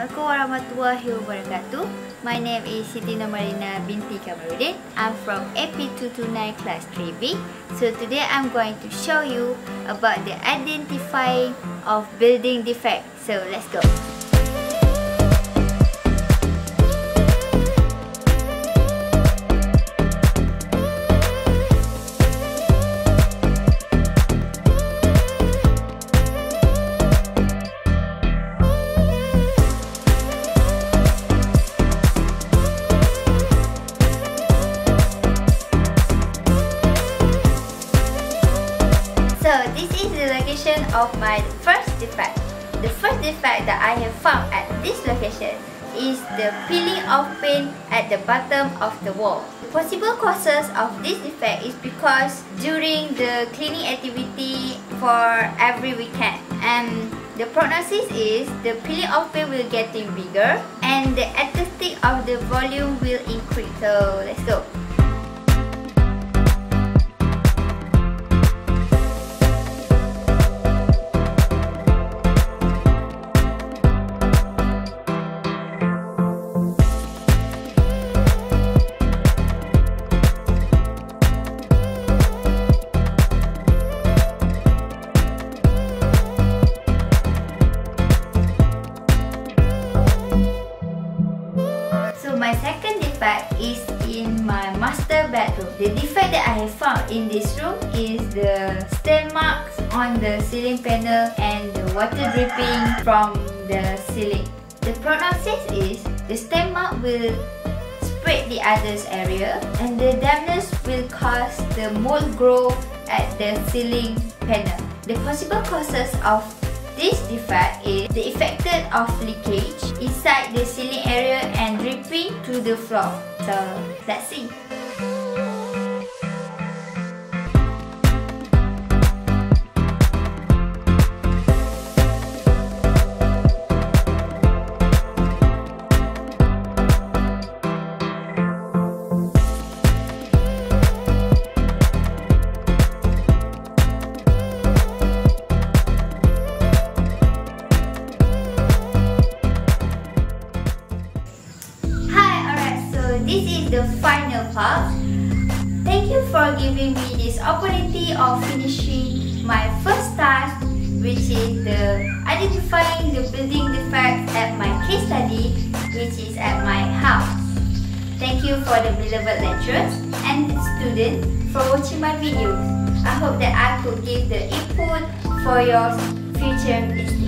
Assalamualaikum warahmatullahi wabarakatuh. My name is Siti Nomarina binti Kamarudin. I'm from AP229 class 3B. So today I'm going to show you about the identifying of building defect. So let's go. So this is the location of my first defect. The first defect that I have found at this location is the peeling of paint at the bottom of the wall. The possible causes of this defect is because during the cleaning activity for every weekend, and the prognosis is the peeling of paint will getting bigger and the acoustic of the volume will increase. So let's go. My second defect is in my master bedroom. The defect that I have found in this room is the stain marks on the ceiling panel and the water dripping from the ceiling. The prognosis is the stain mark will spread the others area and the dampness will cause the mold grow at the ceiling panel. The possible causes of this defect is the effected of leakage inside the ceiling area and dripping to the floor. So let's see. This is the final part. Thank you for giving me this opportunity of finishing my first task, which is the identifying the building defects at my case study, which is at my house. Thank you for the beloved lecturers and students for watching my videos. I hope that I could give the input for your future mistakes.